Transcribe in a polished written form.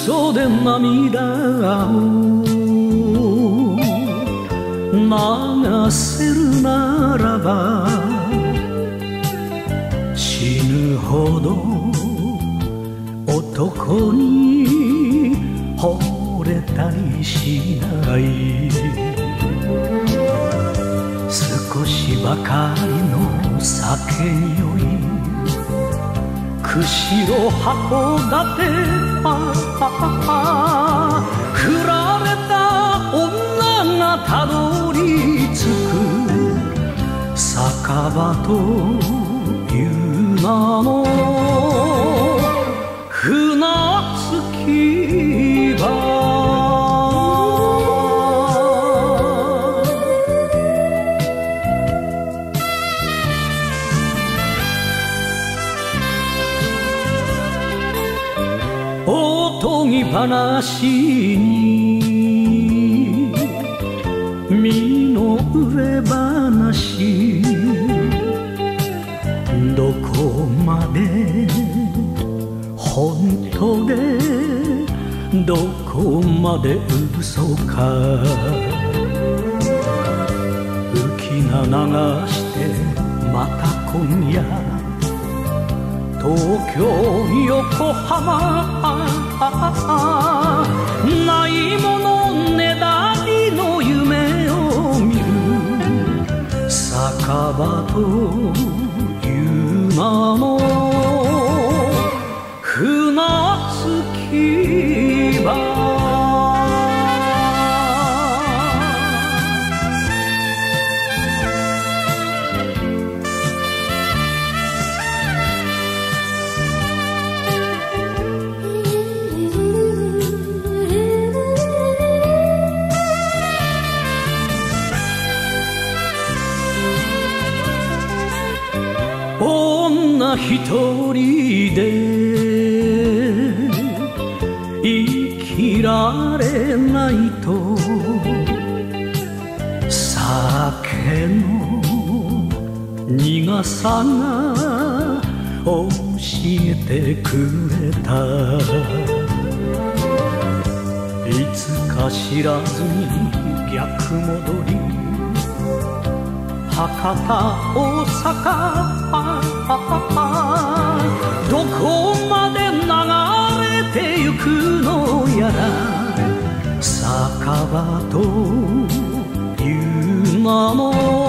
嘘で涙を流せるならば死ぬほど男に惚れたりしない。少しばかりの酒に酔い釧路函館振られた女がたどり着く酒場という名の船着き場。おとぎ話に身の上話、どこまで本当でどこまで嘘か。浮き名流してまた今夜東京横浜ないものねだりの夢を見る酒場という名の船着き場。女一人で生きられないと酒の苦さが教えてくれた。いつか知らずに逆戻り博多大阪どこまで流れてゆくのやら酒場という名の